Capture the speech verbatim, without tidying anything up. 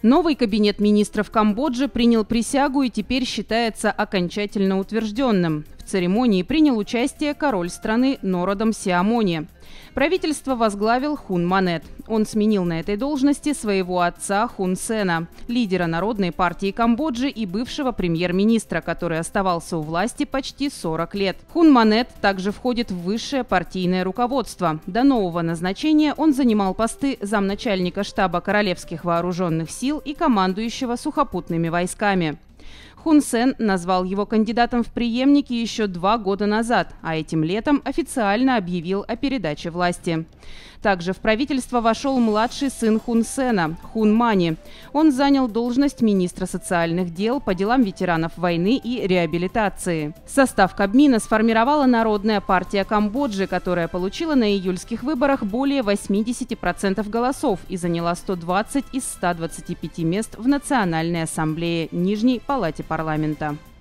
Новый кабинет министров Камбоджи принял присягу и теперь считается окончательно утвержденным. В церемонии принял участие король страны Нородом Сиамони. Правительство возглавил Хун Манет. Он сменил на этой должности своего отца Хун Сена, лидера Народной партии Камбоджи и бывшего премьер-министра, который оставался у власти почти сорок лет. Хун Манет также входит в высшее партийное руководство. До нового назначения он занимал посты замначальника штаба Королевских вооруженных сил и командующего сухопутными войсками. Хун Сен назвал его кандидатом в преемники еще два года назад, а этим летом официально объявил о передаче власти. Также в правительство вошел младший сын Хун Сена – Хун Мани. Он занял должность министра социальных дел по делам ветеранов войны и реабилитации. Состав Кабмина сформировала Народная партия Камбоджи, которая получила на июльских выборах более восьмидесяти процентов голосов и заняла сто двадцать из ста двадцати пяти мест в Национальной ассамблее Нижней палате парламента.